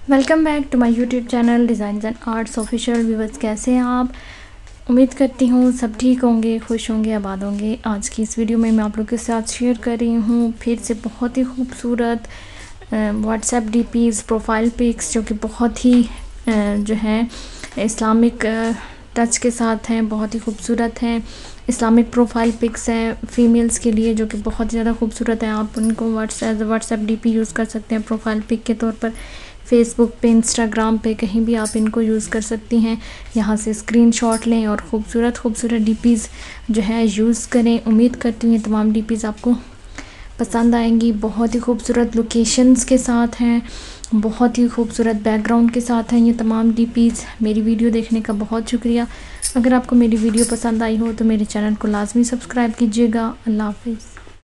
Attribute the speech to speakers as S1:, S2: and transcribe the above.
S1: Welcome back to my YouTube channel designs and arts official. Viewers, कैसे हैं आप? उम्मीद करती हूँ सब ठीक होंगे, खुश होंगे, आबाद होंगे। आज की इस वीडियो में मैं आप लोगों के साथ शेयर कर रही हूँ फिर से बहुत ही खूबसूरत व्हाट्सएप डीपीज़ प्रोफाइल पिक्स, जो कि बहुत ही जो है इस्लामिक टच के साथ हैं, बहुत ही खूबसूरत हैं। इस्लामिक प्रोफाइल पिक्स हैं फ़ीमेल्स के लिए, जो कि बहुत ज़्यादा खूबसूरत हैं। आप उनको व्हाट्सएप डीपी यूज़ कर सकते हैं प्रोफाइल पिक के तौर पर। फेसबुक पे, इंस्टाग्राम पे, कहीं भी आप इनको यूज़ कर सकती हैं। यहाँ से स्क्रीनशॉट लें और खूबसूरत डीपीज़ जो है यूज़ करें। उम्मीद करती हूँ ये तमाम डीपीज़ आपको पसंद आएंगी। बहुत ही खूबसूरत लोकेशंस के साथ हैं, बहुत ही खूबसूरत बैकग्राउंड के साथ हैं ये तमाम डीपीज़। मेरी वीडियो देखने का बहुत शुक्रिया। अगर आपको मेरी वीडियो पसंद आई हो तो मेरे चैनल को लाजमी सब्सक्राइब कीजिएगा। अल्लाह हाफिज़।